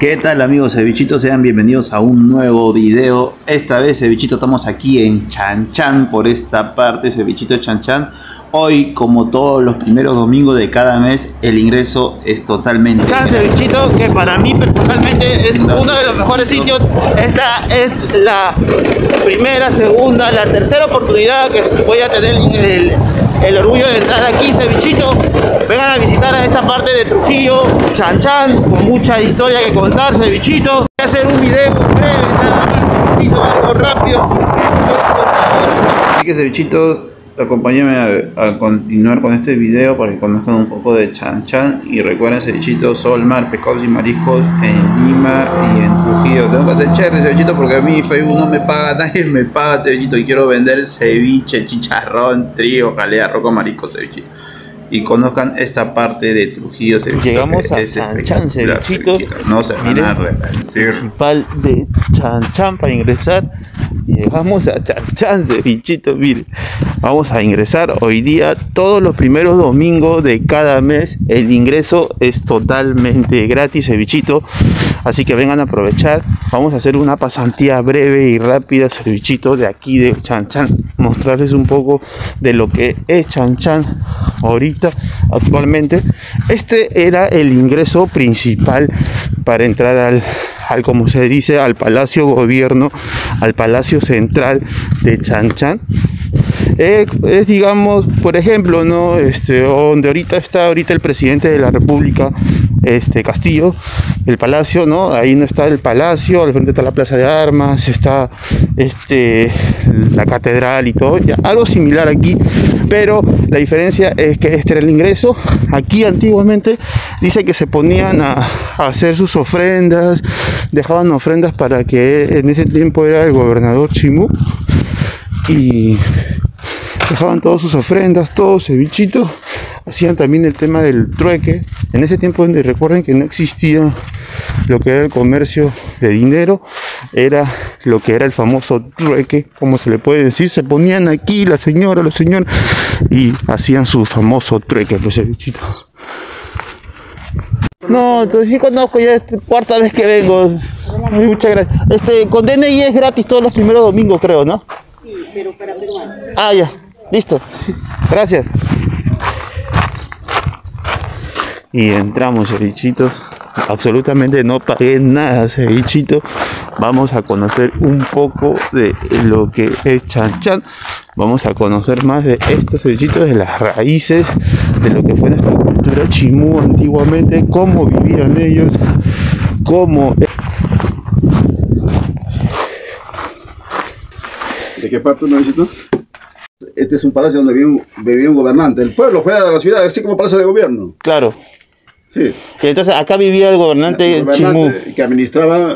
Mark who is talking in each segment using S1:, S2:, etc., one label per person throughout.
S1: ¿Qué tal amigos cevichitos? Sean bienvenidos a un nuevo video. Esta vez cevichito estamos aquí en Chan Chan, por esta parte cevichito de Chan Chan. Hoy, como todos los primeros domingos de cada mes, el ingreso es totalmente
S2: Chan Cevichito, que para mí personalmente es uno de los mejores sitios. Esta es la primera, segunda, la tercera oportunidad que voy a tener el orgullo de entrar aquí, cevichito. Vengan a visitar a esta parte de Trujillo, Chan Chan, con mucha historia que contar, cevichito. Voy a hacer un video breve, nada más, cevichito, algo rápido.
S1: Así que cevichitos, acompáñenme a continuar con este video para que conozcan un poco de Chan Chan. Y recuerden, cevichitos, sol, mar, pescados y mariscos en Lima y en Trujillo. Tengo que hacer cherry, cevichito, porque a mí Facebook no me paga, nadie me paga, cevichito. Y quiero vender ceviche, chicharrón, trío, jalea, roco, marisco, cevichito. Y conozcan esta parte de Trujillo, cevichito.
S2: Llegamos a Chan Chan, cevichito.
S1: No se van a arrepentir.
S2: Principal de Chan Chan para ingresar. Llegamos a Chan Chan, cevichito. Mire, vamos a ingresar hoy día. Todos los primeros domingos de cada mes el ingreso es totalmente gratis, cevichito. Así que vengan a aprovechar. Vamos a hacer una pasantía breve y rápida, cevichito, de aquí de Chan Chan. Mostrarles un poco de lo que es Chan Chan ahorita, actualmente. Este era el ingreso principal para entrar al como se dice, al Palacio Gobierno, al Palacio Central de Chan Chan. Es digamos, por ejemplo, ¿no? Donde ahorita está el presidente de la República, Castillo, el palacio, ¿no? Ahí no está el palacio, al frente está la Plaza de Armas, está la catedral y todo, ya, algo similar aquí, pero la diferencia es que este era el ingreso. Aquí antiguamente dice que se ponían a hacer sus ofrendas, dejaban ofrendas para que en ese tiempo era el gobernador Chimú, y dejaban todas sus ofrendas, todo, cevichito. Hacían también el tema del trueque. En ese tiempo, recuerden que no existía lo que era el comercio de dinero, era lo que era el famoso trueque, como se le puede decir. Se ponían aquí la señora, los señores, y hacían su famoso trueque, pues, cevichito. No, entonces sí conozco, ya es cuarta vez que vengo. Muchas gracias. Con DNI es gratis todos los primeros domingos, creo, ¿no?
S3: Sí, pero para peruanos.
S2: Ah, ya, listo. Sí. Gracias. Y entramos, cevichitos. Absolutamente no pagué nada, cevichito. Vamos a conocer un poco de lo que es Chan Chan. Vamos a conocer más de estos cevichitos, de las raíces, de lo que fue nuestra cultura chimú antiguamente, cómo vivían ellos, cómo...
S4: ¿De qué parte, novicito? Este es un palacio donde vivía un gobernante. El pueblo fuera de la ciudad, así como palacio de gobierno.
S2: Claro.
S4: Sí.
S2: Entonces acá vivía el gobernante Chimú.
S4: Que administraba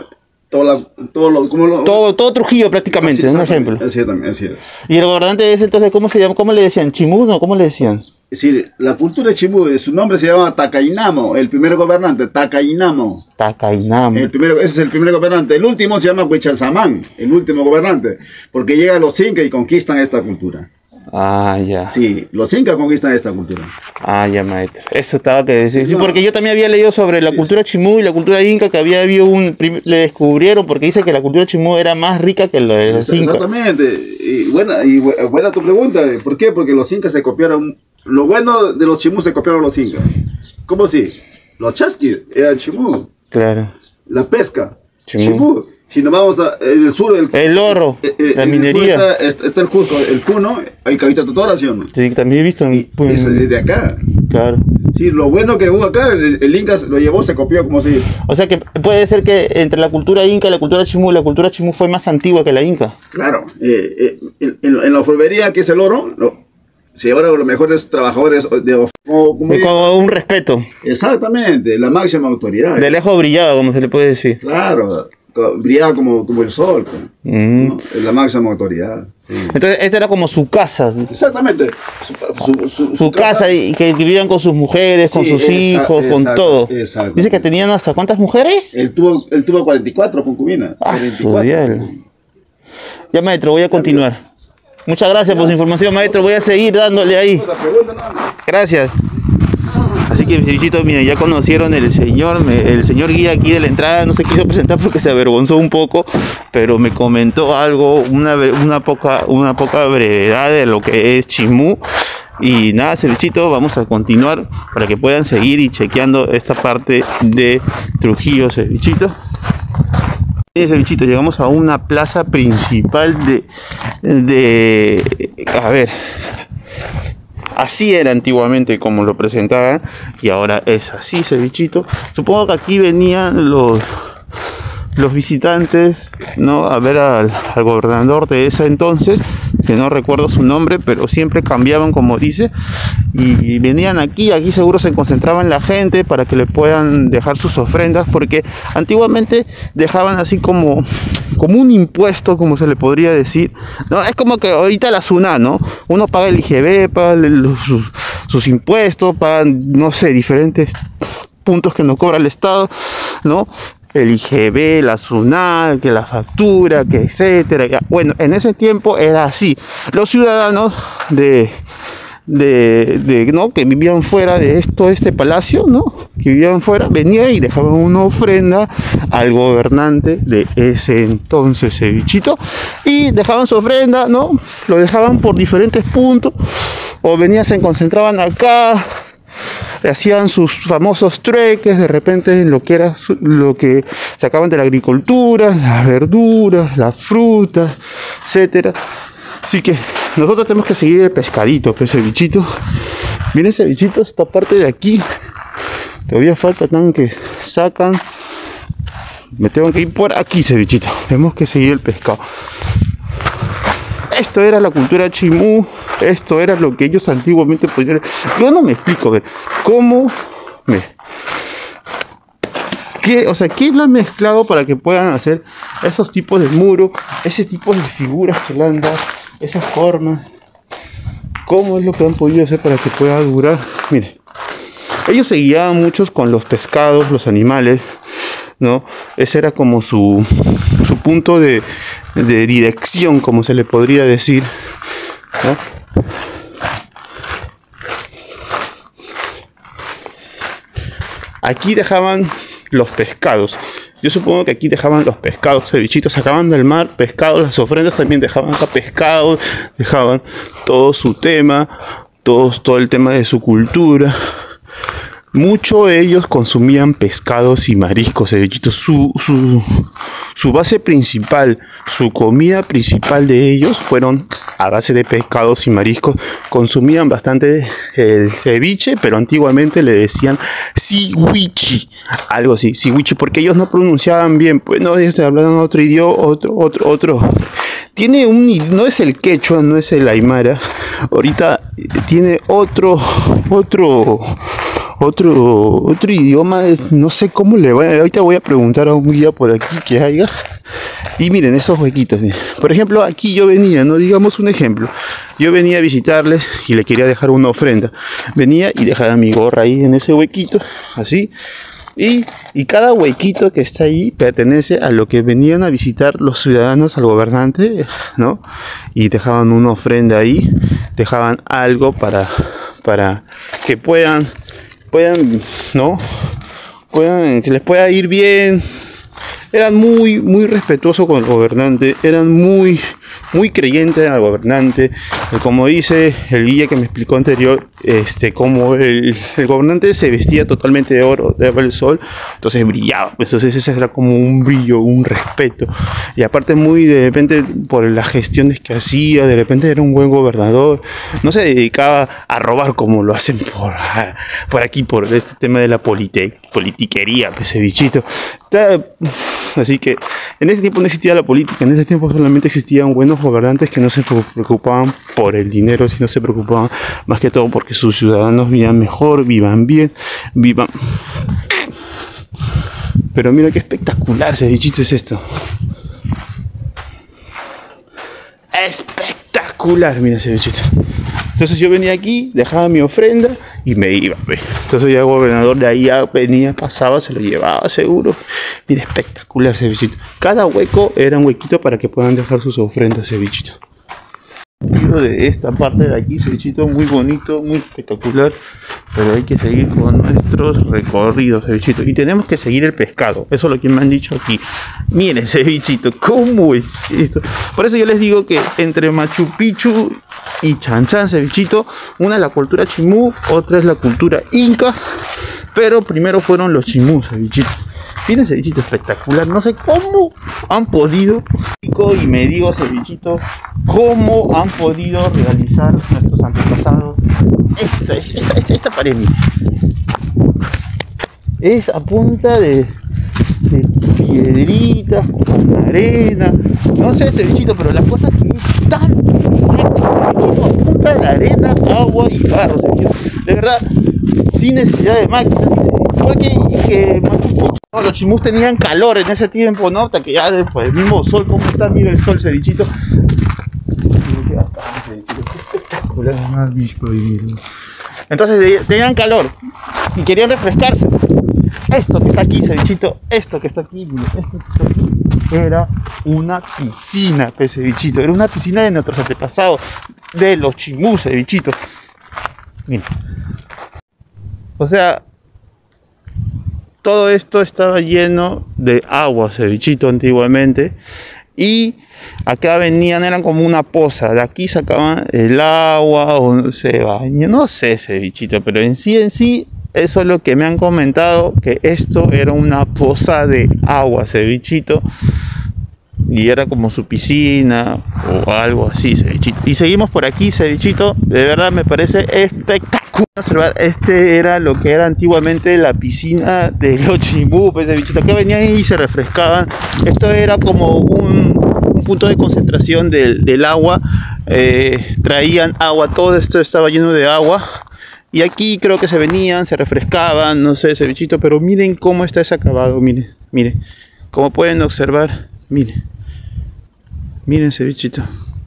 S2: todo Trujillo prácticamente, es un ejemplo.
S4: Así también, así es.
S2: Y el gobernante ese, entonces, ¿cómo se llama? ¿Cómo le decían? ¿Chimú? ¿No? ¿Cómo le decían?
S4: Es decir, la cultura de Chimú, su nombre se llama Tacainamo, el primer gobernante, Tacainamo.
S2: Tacainamo.
S4: Ese es el primer gobernante. El último se llama Huichalsamán, el último gobernante, porque llegan los incas y conquistan esta cultura.
S2: Ah, ya.
S4: Sí, los incas conquistan esta cultura.
S2: Ah, ya, maestro. Eso estaba que decir. Sí, porque yo también había leído sobre la cultura chimú y la cultura inca, que había habido le descubrieron, porque dice que la cultura chimú era más rica que la de los incas.
S4: Exactamente. Y buena tu pregunta. ¿Por qué? Porque los incas se copiaron. Lo bueno de los chimú se copiaron los incas. ¿Cómo así? Los chasquis eran chimú.
S2: Claro.
S4: La pesca,
S2: chimú.
S4: Si nos vamos al sur,
S2: el oro, la minería.
S4: Está el Cusco, el Puno, hay Cabita Totora, ¿sí o no?
S2: Sí, también he visto.
S4: Desde acá.
S2: Claro.
S4: Sí, lo bueno que hubo acá, el Inca lo llevó, se copió, como se dice.
S2: O sea que puede ser que entre la cultura inca y la cultura chimú fue más antigua que la inca.
S4: Claro. En la orfebrería, que es el oro, se llevaron los mejores trabajadores
S2: como un respeto.
S4: Exactamente, la máxima autoridad.
S2: De lejos brillaba, como se le puede decir.
S4: Claro. Brillaba como el sol, ¿no? La máxima autoridad. Sí.
S2: Entonces esta era como su casa.
S4: Exactamente.
S2: Su casa, y que vivían con sus mujeres, con sus hijos, con todo. Dice que tenían hasta ¿cuántas mujeres?
S4: Él tuvo 44 concubinas.
S2: Ya, maestro, voy a continuar. Muchas gracias por su información, maestro. Voy a seguir dándole ahí. Gracias. Así que bichito, mira, ya conocieron el señor guía aquí de la entrada, no se quiso presentar porque se avergonzó un poco, pero me comentó algo, una poca brevedad de lo que es Chimú. Y nada, cevichito, vamos a continuar para que puedan seguir y chequeando esta parte de Trujillo, cevichito. Cevichito, llegamos a una plaza principal a ver, así era antiguamente como lo presentaban y ahora es así, cevichito. Supongo que aquí venían los visitantes, ¿no? A ver al gobernador de ese entonces, que no recuerdo su nombre, pero siempre cambiaban, como dice, y venían aquí seguro se concentraban la gente para que le puedan dejar sus ofrendas, porque antiguamente dejaban así como un impuesto, como se le podría decir, ¿no? Es como que ahorita la SUNAT, ¿no? Uno paga el IGB, paga sus impuestos, pagan, no sé, diferentes puntos que nos cobra el Estado, ¿no? El IGB, la SUNAT, que la factura, que etcétera. Bueno, en ese tiempo era así. Los ciudadanos ¿no? que vivían fuera de este palacio, ¿no? Que vivían fuera, venían y dejaban una ofrenda al gobernante de ese entonces, cevichito, y dejaban su ofrenda, ¿no? Lo dejaban por diferentes puntos, o venían, se concentraban acá, hacían sus famosos trueques de repente en lo que sacaban de la agricultura, las verduras, las frutas, etcétera. Así que nosotros tenemos que seguir el pescadito, pues, cevichito. Miren, cevichito, esta parte de aquí todavía falta tan que sacan. Me tengo que ir por aquí, cevichito. Tenemos que seguir el pescado. Esto era la cultura Chimú, esto era lo que ellos antiguamente podían. Yo no me explico, ver, cómo ¿qué lo han mezclado para que puedan hacer esos tipos de muros, ese tipo de figuras que le han dado, esas formas? ¿Cómo es lo que han podido hacer para que pueda durar? Miren, ellos se guiaban muchos con los pescados, los animales, ¿no? Ese era como su punto de dirección, como se le podría decir, ¿no? Aquí dejaban los pescados. Yo supongo que aquí dejaban los pescados, cevichitos, sacaban del mar pescados, las ofrendas también dejaban acá pescados, dejaban todo su tema, todo el tema de su cultura. Muchos de ellos consumían pescados y mariscos, cevichitos. Su base principal, su comida principal de ellos fueron a base de pescados y mariscos. Consumían bastante el ceviche, pero antiguamente le decían siwichi, algo así, siwichi, porque ellos no pronunciaban bien, pues no, ellos hablaban otro idioma, otro. Tiene no es el quechua, no es el aymara, ahorita tiene otro idioma, no sé cómo le va. Ahorita voy a preguntar a un guía por aquí que haya. Y miren esos huequitos, miren. Por ejemplo, aquí yo venía, no digamos un ejemplo, yo venía a visitarles y le quería dejar una ofrenda. Venía y dejaba mi gorra ahí en ese huequito, así. Y cada huequito que está ahí pertenece a lo que venían a visitar los ciudadanos al gobernante, ¿no? Y dejaban una ofrenda ahí, dejaban algo para que puedan, ¿no? Que les pueda ir bien. Eran muy respetuosos con el gobernante, eran muy creyentes al gobernante. Como dice el guía que me explicó anterior, como el gobernante se vestía totalmente de oro, daba el sol, entonces brillaba. Entonces ese era como un brillo, un respeto. Y aparte de repente por las gestiones que hacía, de repente era un buen gobernador. No se dedicaba a robar como lo hacen por aquí, por este tema de la politiquería, pues, ese bichito. Así que en ese tiempo no existía la política, en ese tiempo solamente existían buenos gobernantes que no se preocupaban por el dinero, sino se preocupaban más que todo porque sus ciudadanos vivan mejor, vivan bien, vivan. Pero mira qué espectacular ese bichito es esto. Espectacular, mira ese bichito. Entonces yo venía aquí, dejaba mi ofrenda y me iba. Entonces ya el gobernador de ahí ya venía, pasaba, se lo llevaba seguro. Mira, espectacular ese bichito. Cada hueco era un huequito para que puedan dejar sus ofrendas, ese bichito. De esta parte de aquí, cevichito, muy bonito, muy espectacular, pero hay que seguir con nuestros recorridos, cevichito, y tenemos que seguir el pescado. Eso es lo que me han dicho aquí. Miren, cevichito, ¿cómo es esto? Por eso yo les digo que entre Machu Picchu y Chan Chan, cevichito, una es la cultura chimú, otra es la cultura inca, pero primero fueron los chimú, cevichito. Miren, cevichito espectacular, no sé cómo han podido, y me digo, cevichito, cómo han podido realizar nuestros antepasados esta pared. Es a punta de piedritas, con arena, no sé, cevichito, pero la cosa que es tan perfecto, cevichito, a punta de la arena, agua y barro, cevichito, de verdad, sin necesidad de máquinas. Igual que Machu Picchu, ¿no? Los chimús tenían calor en ese tiempo, ¿no? Hasta que ya después el mismo sol, ¿cómo está? Mira el sol, cevichito. Espectacular, entonces tenían calor y querían refrescarse. Esto que está aquí, cevichito, esto que está aquí, mira, esto que está aquí, era una piscina, pues, cevichito. Era una piscina de nuestros antepasados, de los chimús, cevichito. Mira. O sea, todo esto estaba lleno de agua, cevichito, antiguamente. Y acá venían, eran como una poza. De aquí sacaban el agua o se bañaban. No sé, cevichito, pero en sí, eso es lo que me han comentado, que esto era una poza de agua, cevichito. Y era como su piscina o algo así, cevichito. Y seguimos por aquí, cevichito. De verdad me parece espectacular observar. Este era lo que era antiguamente la piscina de los chimú, pues, cevichito. Acá venían y se refrescaban. Esto era como un punto de concentración del agua. Traían agua, todo esto estaba lleno de agua. Y aquí creo que se venían, se refrescaban, no sé, cevichito. Pero miren cómo está ese acabado, miren, miren. Como pueden observar, miren. Miren, cevichito.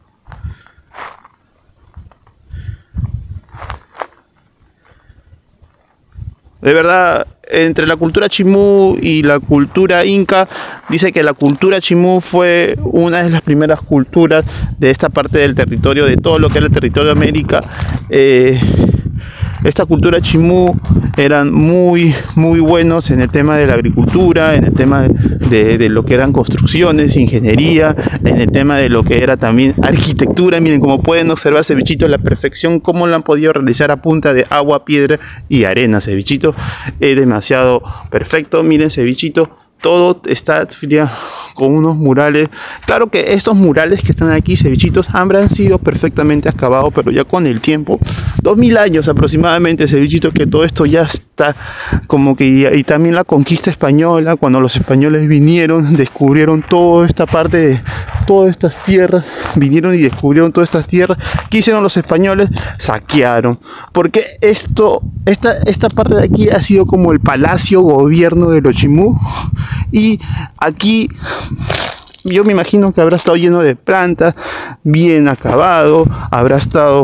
S2: De verdad, entre la cultura chimú y la cultura inca, dice que la cultura chimú fue una de las primeras culturas de esta parte del territorio, de todo lo que era el territorio de América. Esta cultura chimú eran muy buenos en el tema de la agricultura, en el tema de lo que eran construcciones, ingeniería, en el tema de lo que era también arquitectura. Miren, como pueden observar, cevichito, la perfección, cómo lo han podido realizar a punta de agua, piedra y arena, cevichito. Es demasiado perfecto. Miren, cevichito, todo está con unos murales. Claro que estos murales que están aquí, cevichitos, habrán sido perfectamente acabados, pero ya con el tiempo, 2000 años aproximadamente, cevichitos, que todo esto ya está como que, y también la conquista española, cuando los españoles vinieron, descubrieron toda esta parte de todas estas tierras, vinieron y descubrieron todas estas tierras. ¿Qué hicieron los españoles? Saquearon, porque esta parte de aquí ha sido como el palacio gobierno de los chimú. Y aquí yo me imagino que habrá estado lleno de plantas, bien acabado, habrá estado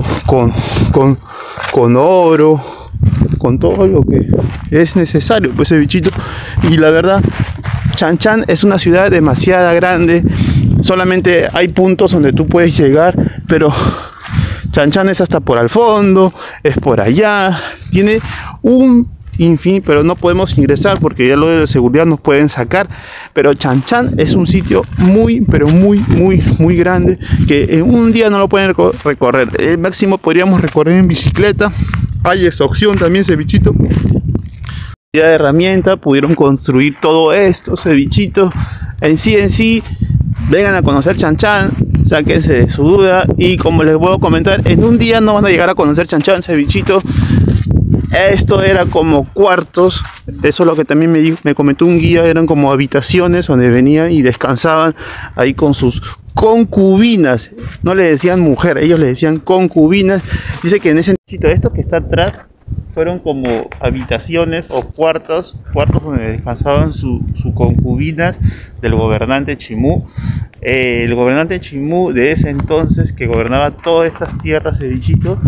S2: con oro, con todo lo que es necesario, pues, cevichito. Y la verdad, Chan Chan es una ciudad demasiado grande, solamente hay puntos donde tú puedes llegar, pero Chan Chan es hasta por al fondo, es por allá, tiene un fin, pero no podemos ingresar porque ya lo de la seguridad nos pueden sacar. Pero Chan Chan es un sitio muy grande, que en un día no lo pueden recorrer. El máximo podríamos recorrer en bicicleta. Hay esa opción también, cevichito. De herramienta pudieron construir todo esto, cevichito. En sí, vengan a conocer Chan Chan, sáquense de su duda. Y como les puedo comentar, en un día no van a llegar a conocer Chan Chan, cevichito. Esto era como cuartos, eso es lo que también me comentó un guía, eran como habitaciones donde venían y descansaban ahí con sus concubinas. No le decían mujer, ellos le decían concubinas. Dice que en ese sitio, esto que está atrás, fueron como habitaciones o cuartos donde descansaban sus concubinas del gobernante chimú. El gobernante chimú de ese entonces, que gobernaba todas estas tierras, cevichito,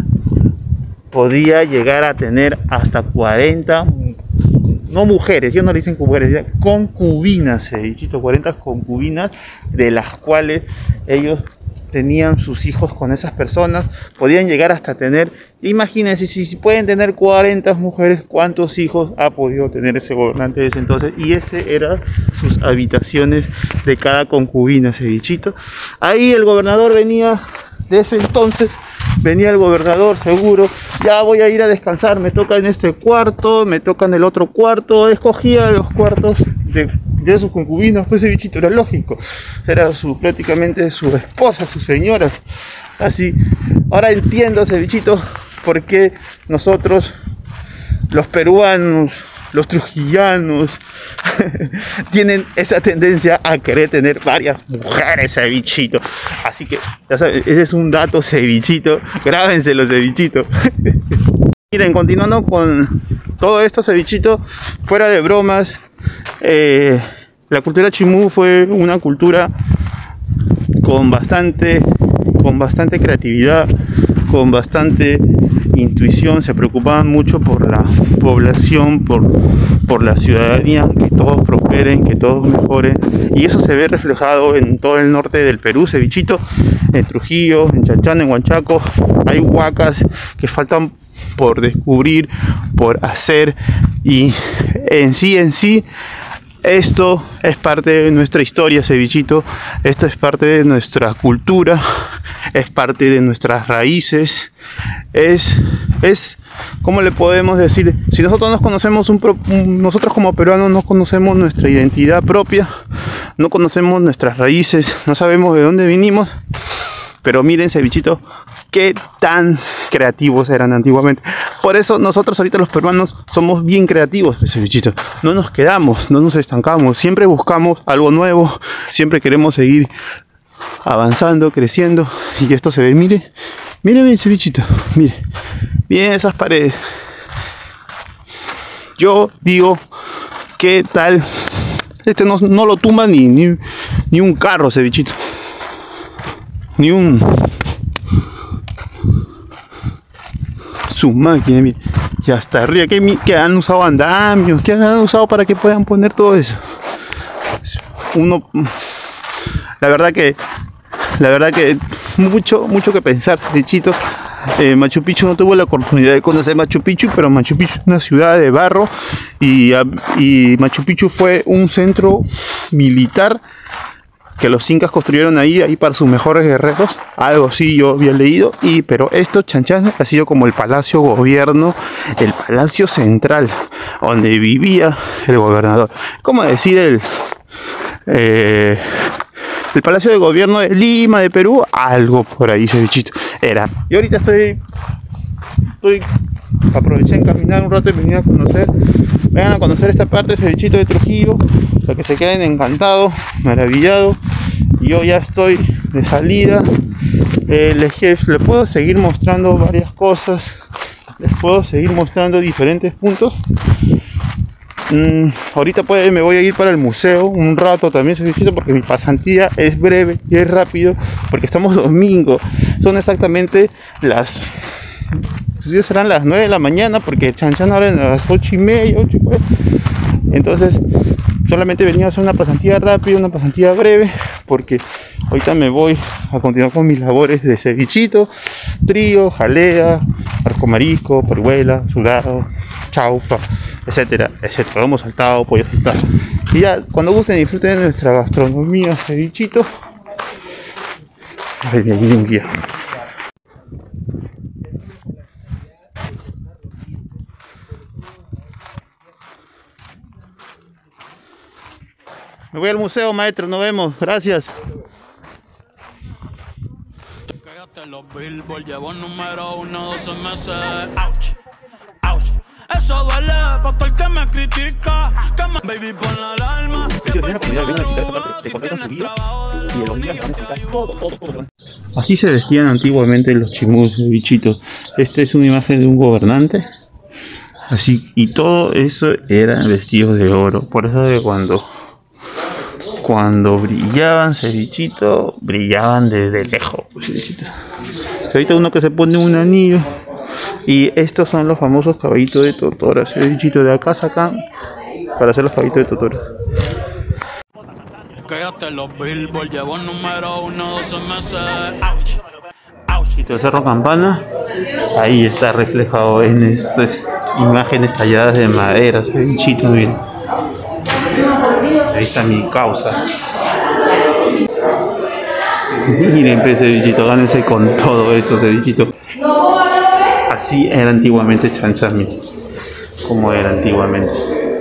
S2: podía llegar a tener hasta 40, no mujeres, yo no le dicen mujeres, concubinas, cevichito, 40 concubinas, de las cuales ellos tenían sus hijos con esas personas, podían llegar hasta tener, imagínense, si pueden tener 40 mujeres, ¿cuántos hijos ha podido tener ese gobernante de ese entonces? Y ese eran sus habitaciones de cada concubina, ese bichito. Ahí el gobernador venía, de ese entonces, venía el gobernador seguro, ya voy a ir a descansar, me toca en este cuarto, me toca en el otro cuarto, escogía los cuartos de sus concubinas, pues ese bichito era lógico, era prácticamente su esposa, su señora, así. Ahora entiendo ese bichito, por qué nosotros, los peruanos, los trujillanos, tienen esa tendencia a querer tener varias mujeres, cevichito. Así que, ya saben, ese es un dato, cevichito. Grábenselo, cevichito. Miren, continuando con todo esto, cevichito, fuera de bromas, la cultura chimú fue una cultura con bastante creatividad, con bastante intuición. Se preocupaban mucho por la población, por la ciudadanía, que todos prosperen, que todos mejoren, y eso se ve reflejado en todo el norte del Perú, cevichito, en Trujillo, en Chachán, en Huanchaco. Hay huacas que faltan por descubrir, por hacer, y en sí esto es parte de nuestra historia, cevichito. Esto es parte de nuestra cultura, es parte de nuestras raíces. Es ¿cómo le podemos decir? Si nosotros nos conocemos, nosotros como peruanos no conocemos nuestra identidad propia, no conocemos nuestras raíces, no sabemos de dónde vinimos. Pero miren, cevichito, qué tan creativos eran antiguamente. Por eso nosotros ahorita los peruanos somos bien creativos, cevichito. No nos quedamos, no nos estancamos, siempre buscamos algo nuevo, siempre queremos seguir avanzando, creciendo. Y esto se ve, mire bien, cevichito, miren esas paredes. Yo digo, ¿qué tal? Este no lo tumba ni un carro, cevichito. Ni un... su máquina, mire. Y hasta arriba, que han usado andamios, que han usado para que puedan poner todo eso. La verdad que mucho que pensar, cevichito. Machu Picchu, no tuve la oportunidad de conocer Machu Picchu, pero Machu Picchu es una ciudad de barro, y Machu Picchu fue un centro militar que los incas construyeron ahí para sus mejores guerreros, algo así yo había leído. Pero esto, Chanchán, ha sido como el palacio gobierno, el palacio central, donde vivía el gobernador. ¿Cómo decir el palacio de gobierno de Lima, de Perú? Algo por ahí, cevichito, era. Y ahorita estoy aproveché en caminar un rato y venir a conocer. Vengan a conocer esta parte, cevichito, de Trujillo, para que se queden encantados, maravillados. Y yo ya estoy de salida. Les puedo seguir mostrando varias cosas, les puedo seguir mostrando diferentes puntos. Ahorita me voy a ir para el museo un rato también, cevichito, porque mi pasantía es breve y es rápido, porque estamos domingo. Son exactamente serán las 9 de la mañana, porque Chanchán ahora en las 8:30, 8:40. Entonces solamente venía a hacer una pasantía rápida, una pasantía breve, porque ahorita me voy a continuar con mis labores de cevichito, trío, jalea, arco marisco, parihuela, sudado, chaufa, etcétera, etcétera, lomo saltado, pollo saltado. Y ya, cuando gusten, disfruten de nuestra gastronomía, cevichito. Ay, me viene un guía. Me voy al museo, maestro, nos vemos, gracias. Los Billboard llevo número 1, 12 meses. Ouch, ouch. Eso duele para todo el que me critica. Que me baby pon la alarma. Así se vestían antiguamente los chimús, bichitos. Esta es una imagen de un gobernante. Así, y todo eso eran vestidos de oro. Por eso de cuando brillaban, cevichito, brillaban desde lejos, cevichito. Ahorita uno que se pone un anillo. Y estos son los famosos caballitos de Totora, cevichito. De acá sacan para hacer los caballitos de Totora.
S5: Chequéate los Billboard, llevo número 1 12 meses. Ouch.
S2: Ouch. El Cerro Campana, ahí está reflejado en estas imágenes talladas de madera, ese bichito, miren. Ahí está mi causa. Miren, ese bichito, gánense con todo esto, ese bichito. Así era antiguamente Chan Chan, miren. Como era antiguamente.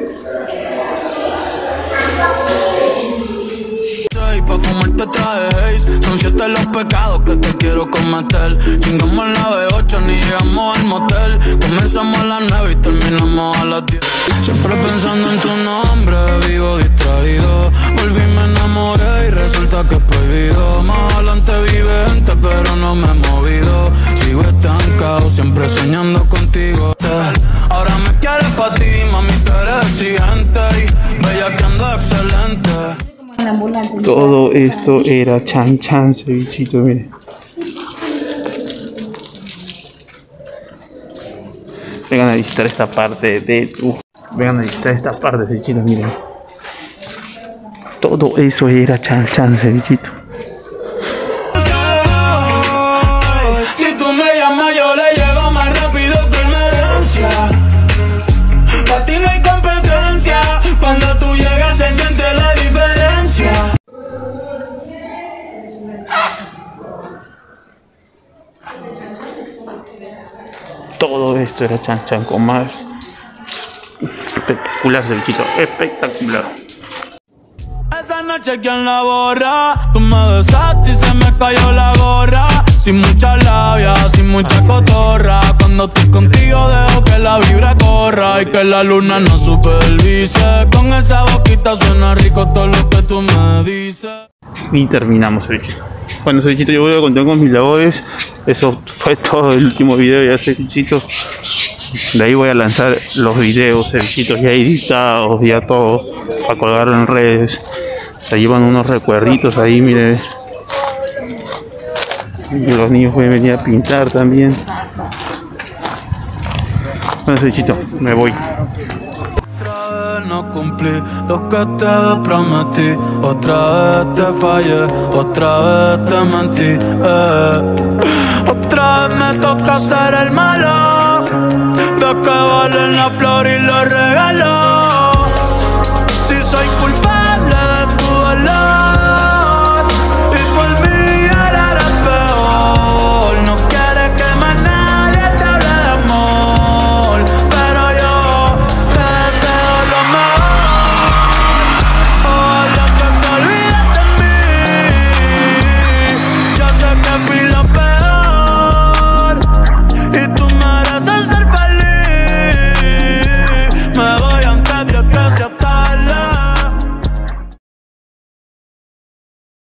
S5: Pa' fumarte traje Haze. Son 7 los pecados que te quiero cometer. Chingamos en la B8, ni llegamos al motel. Comenzamos a las 9 y terminamos a las 10. Siempre pensando en tu nombre, vivo distraído. Volví, me enamoré y resulta que es prohibido. Más adelante vive gente, pero no me he movido. Sigo estancado, siempre soñando contigo. Ahora me quieres pa' ti, mami, tú eres exigente. Y bella que ando excelente.
S2: Todo esto era Chan Chan, cevichito, miren. Vengan a visitar esta parte de... vengan a visitar esta parte, cevichito, miren. Todo eso era Chan Chan, cevichito.
S5: Si tú me llamas, yo le llego más rápido que emergencia. Pa' ti no hay competencia. Cuando tú llegas se siente la diferencia.
S2: Todo esto era Chan Chan con más. Espectacular, cevichito, espectacular.
S5: Esa noche quien la borra, tú me besaste y se me cayó la gorra. Sin mucha labia, sin mucha cotorra. Cuando estoy contigo dejo que la vibra corra y que la luna no supervise. Con esa boquita suena rico todo lo que tú me dices.
S2: Y terminamos, cevichito. Bueno, cevichito, yo voy a continuar con mis labores. Eso fue todo el último video ya, cevichito. De ahí voy a lanzar los videos, cevichitos ya editados, ya todo, para colgarlo en redes. Se llevan unos recuerditos ahí, miren. Y los niños pueden venir a pintar también. Bueno, cevichito, me voy.
S5: Otra vez no cumplí lo que te prometí. Otra vez te fallé, otra vez te mentí. Otra vez me toca ser el malo. De que valen la flor y los regalos. Si soy culpable